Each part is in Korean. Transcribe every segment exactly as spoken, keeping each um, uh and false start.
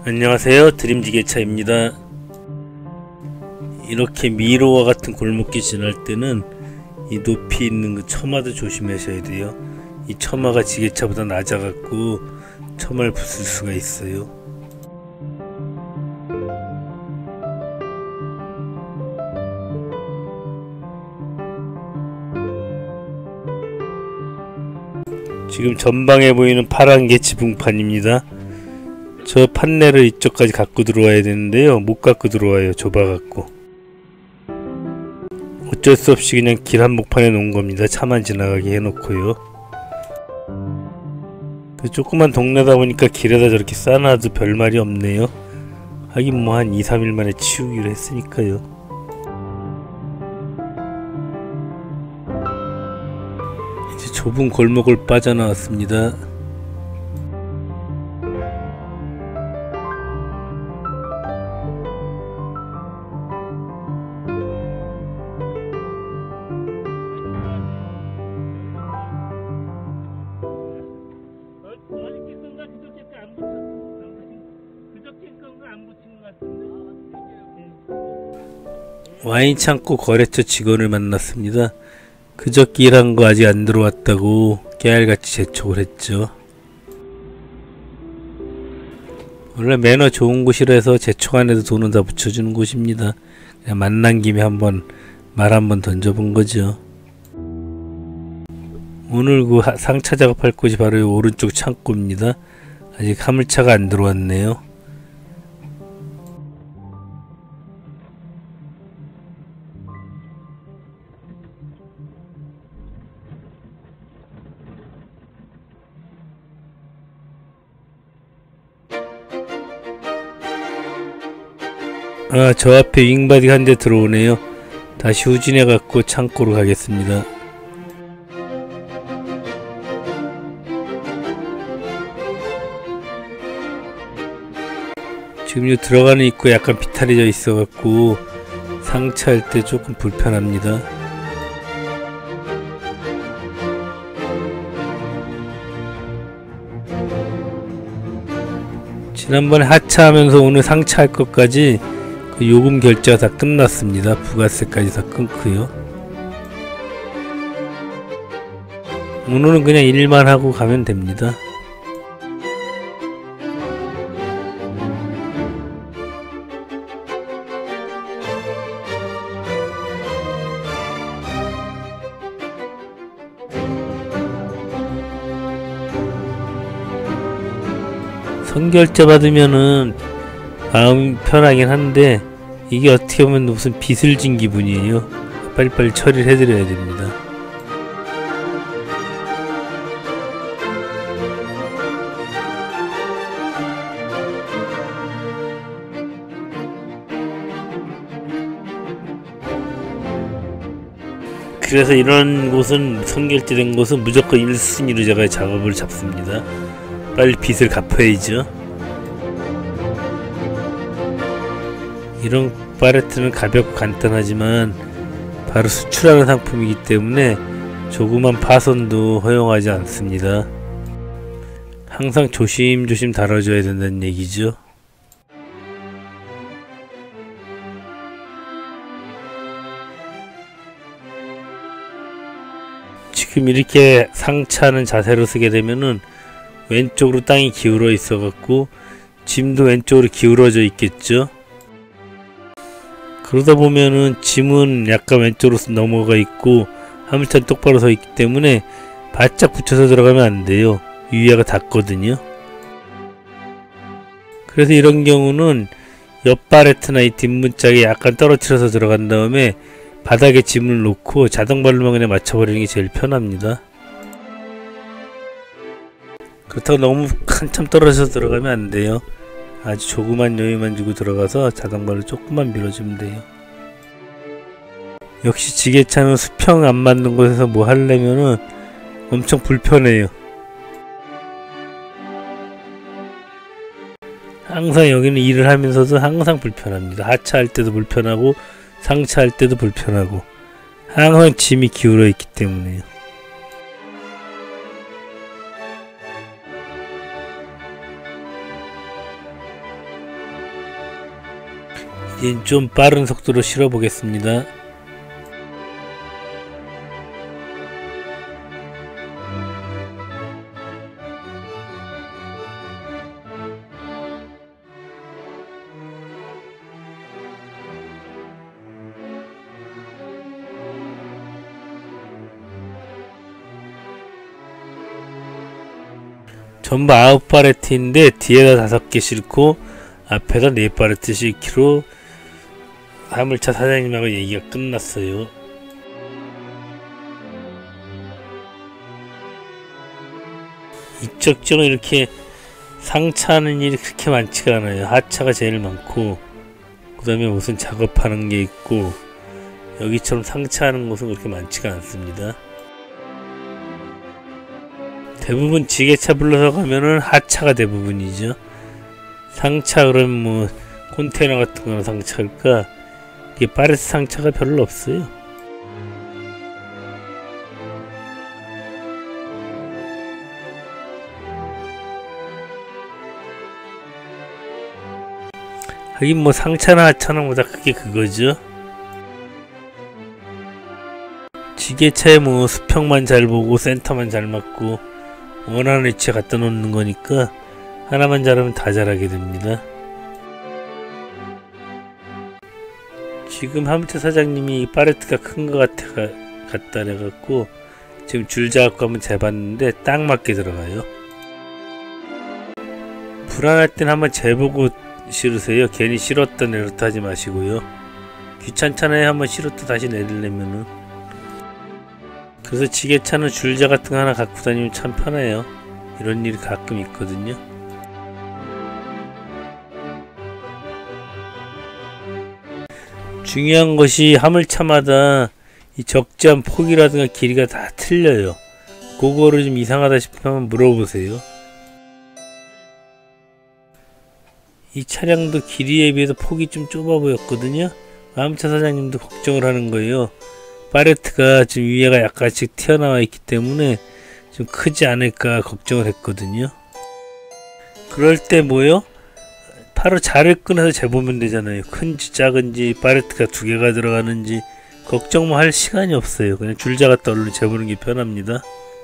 안녕하세요, 드림지게차입니다. 이렇게 미로와 같은 골목길 지날 때는 이 높이 있는 그 처마도 조심하셔야 돼요. 이 처마가 지게차보다 낮아갖고 처마를 부술 수가 있어요. 지금 전방에 보이는 파란 게 지붕판입니다. 저 판넬을 이쪽까지 갖고 들어와야 되는데요, 못 갖고 들어와요. 좁아갖고. 어쩔 수 없이 그냥 길 한복판에 놓은 겁니다. 차만 지나가게 해놓고요. 그 조그만 동네다 보니까 길에다 저렇게 쌓아놔도 별말이 없네요. 하긴 뭐 한 이, 삼 일 만에 치우기로 했으니까요. 이제 좁은 골목을 빠져나왔습니다. 와인창고 거래처 직원을 만났습니다. 그저께 일한 거 아직 안 들어왔다고 깨알같이 재촉을 했죠. 원래 매너 좋은 곳이라서 재촉 안에도 돈은 다 붙여주는 곳입니다. 그냥 만난 김에 한번 말 한번 던져본 거죠. 오늘 그 상차 작업할 곳이 바로 이 오른쪽 창고입니다. 아직 화물차가 안 들어왔네요. 아, 저 앞에 윙바디가 한 대 들어오네요. 다시 후진해 갖고 창고로 가겠습니다. 지금 이 들어가는 입구에 약간 비탈해져 있어 갖고 상차할 때 조금 불편합니다. 지난번에 하차하면서 오늘 상차할 것까지 그 요금 결제가 다 끝났습니다. 부가세까지 다 끊고요. 오늘은 그냥 일만 하고 가면 됩니다. 선결제 받으면은 마음이 편하긴 한데 이게 어떻게 보면 무슨 빚을 진 기분이에요. 빨리빨리 처리를 해드려야 됩니다. 그래서 이런 곳은 선결제된 곳은 무조건 일 순위로 제가 작업을 잡습니다. 빨리 빚을 갚아야죠. 이런 팔레트는 가볍고 간단하지만 바로 수출하는 상품이기 때문에 조그만 파손도 허용하지 않습니다. 항상 조심조심 다뤄줘야 된다는 얘기죠. 지금 이렇게 상차하는 자세로 쓰게 되면은 왼쪽으로 땅이 기울어 있어 갖고 짐도 왼쪽으로 기울어져 있겠죠. 그러다 보면은 짐은 약간 왼쪽으로 넘어가 있고 화물차는 똑바로 서 있기 때문에 바짝 붙여서 들어가면 안 돼요. 위에가 닿거든요. 그래서 이런 경우는 옆 팔레트나 이 뒷문짝에 약간 떨어뜨려서 들어간 다음에 바닥에 짐을 놓고 자동발로만 그냥 맞춰버리는 게 제일 편합니다. 그렇다고 너무 한참 떨어져서 들어가면 안 돼요. 아주 조그만 여유만 주고 들어가서 자동발로 조금만 밀어주면 돼요. 역시 지게차는 수평 안 맞는 곳에서 뭐 하려면은 엄청 불편해요. 항상 여기는 일을 하면서도 항상 불편합니다. 하차할 때도 불편하고 상차할 때도 불편하고 항상 짐이 기울어 있기 때문에요. 이제 좀 빠른 속도로 실어 보겠습니다. 전부 아홉 파레트인데 뒤에다 다섯 개 싣고 앞에다 네 파레트 싣기로 화물차 사장님하고 얘기가 끝났어요. 이쪽 쪽은 이렇게 상차하는 일이 그렇게 많지가 않아요. 하차가 제일 많고 그 다음에 무슨 작업하는 게 있고 여기처럼 상차하는 곳은 그렇게 많지가 않습니다. 대부분 지게차 불러서 가면은 하차가 대부분이죠. 상차 그러면 뭐 컨테이너 같은 거나 상차일까? 이게 파레트 상차가 별로 없어요. 하긴 뭐 상차나 하차나 보다 크게 그거죠. 지게차에 뭐 수평만 잘 보고 센터만 잘 맞고 원하는 위치에 갖다 놓는 거니까 하나만 잘하면 다 잘하게 됩니다. 지금 화물차 사장님이 파레트가 큰 것 같아 같다 그래갖고 지금 줄 잡고 한번 재봤는데 딱 맞게 들어가요. 불안할 땐 한번 재보고 실으세요. 괜히 실었다 내렸다 하지 마시고요. 귀찮잖아요. 한번 실었다 다시 내리려면은. 그래서 지게차는 줄자 같은 거 하나 갖고 다니면 참 편해요. 이런 일이 가끔 있거든요. 중요한 것이 화물차마다 이 적재한 폭이라든가 길이가 다 틀려요. 그거를 좀 이상하다 싶으면 물어보세요. 이 차량도 길이에 비해서 폭이 좀 좁아 보였거든요. 화물차 사장님도 걱정을 하는 거예요. 파레트가 지금 위에가 약간씩 튀어나와 있기 때문에 좀 크지 않을까 걱정을 했거든요. 그럴 때 뭐요? 바로 자를 꺼내서 재보면 되잖아요. 큰지 작은지 파레트가 두 개가 들어가는지 걱정만 할 시간이 없어요. 그냥 줄자 갖다 얼른 재보는 게 편합니다.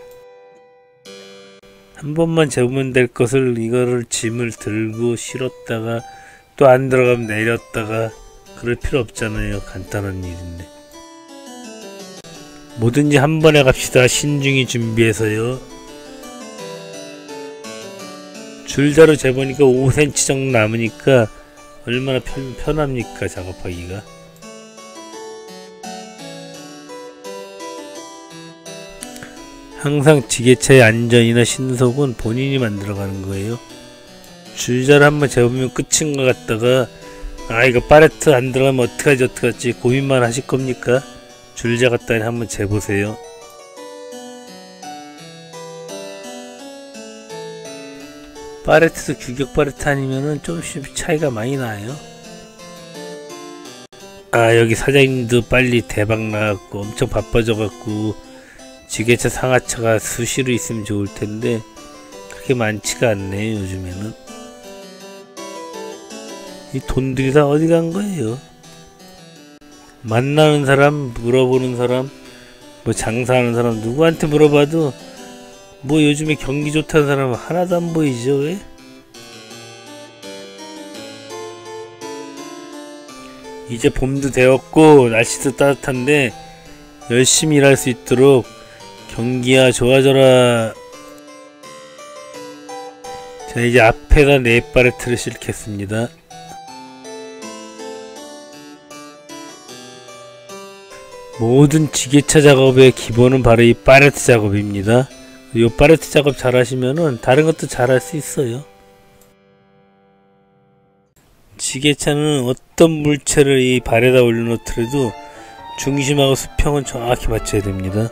한 번만 재보면 될 것을 이거를 짐을 들고 실었다가 또 안 들어가면 내렸다가 그럴 필요 없잖아요. 간단한 일인데. 뭐든지 한 번에 갑시다. 신중히 준비해서요. 줄자로 재보니까 오 센티미터 정도 남으니까 얼마나 편, 편합니까 작업하기가. 항상 지게차의 안전이나 신속은 본인이 만들어가는 거예요. 줄자를 한번 재보면 끝인 것 같다가 아 이거 파레트 안 들어가면 어떡하지 어떡하지 고민만 하실 겁니까? 줄자 갖다 한번 재보세요. 파레트도 규격 파레트 아니면은 조금씩 차이가 많이 나요. 아 여기 사장님도 빨리 대박 나갖고 엄청 바빠져갖고 지게차 상하차가 수시로 있으면 좋을 텐데 그렇게 많지가 않네요. 요즘에는 이 돈들이 다 어디 간 거예요? 만나는 사람, 물어보는 사람, 뭐 장사하는 사람 누구한테 물어봐도 뭐 요즘에 경기 좋다는 사람은 하나도 안 보이죠. 왜? 이제 봄도 되었고 날씨도 따뜻한데 열심히 일할 수 있도록 경기야 좋아져라. 자 이제 앞에다 네 파레트를 싣겠습니다. 모든 지게차 작업의 기본은 바로 이 파레트 작업입니다. 이 파레트 작업 잘 하시면은 다른 것도 잘 할 수 있어요. 지게차는 어떤 물체를 이 발에다 올려놓더라도 중심하고 수평은 정확히 맞춰야 됩니다.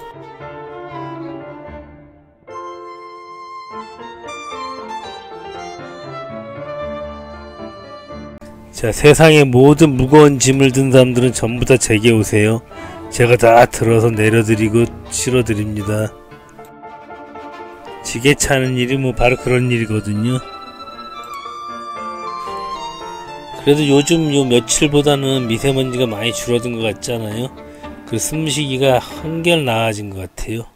자, 세상의 모든 무거운 짐을 든 사람들은 전부 다 제게 오세요. 제가 다 들어서 내려드리고 실어드립니다. 지게차 하는 일이 뭐 바로 그런 일이거든요. 그래도 요즘 요 며칠보다는 미세먼지가 많이 줄어든 것 같잖아요. 그 숨쉬기가 한결 나아진 것 같아요.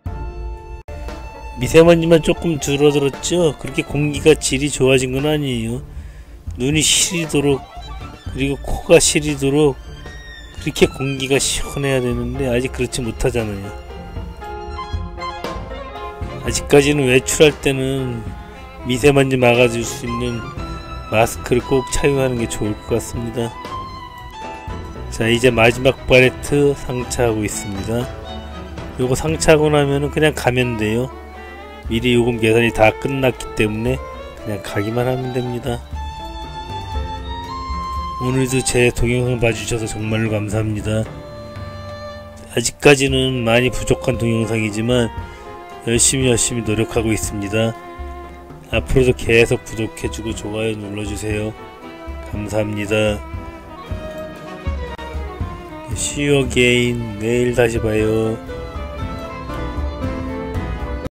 미세먼지만 조금 줄어들었죠. 그렇게 공기가 질이 좋아진 건 아니에요. 눈이 시리도록, 그리고 코가 시리도록 그렇게 공기가 시원해야 되는데 아직 그렇지 못하잖아요. 아직까지는 외출할 때는 미세먼지 막아줄 수 있는 마스크를 꼭 착용하는 게 좋을 것 같습니다. 자, 이제 마지막 팔레트 상차하고 있습니다. 요거 상차하고 나면은 그냥 가면 돼요. 미리 요금 계산이 다 끝났기 때문에 그냥 가기만 하면 됩니다. 오늘도 제 동영상 봐주셔서 정말로 감사합니다. 아직까지는 많이 부족한 동영상이지만 열심히 열심히 노력하고 있습니다. 앞으로도 계속 구독해주고 좋아요 눌러주세요. 감사합니다. See you again. 내일 다시 봐요.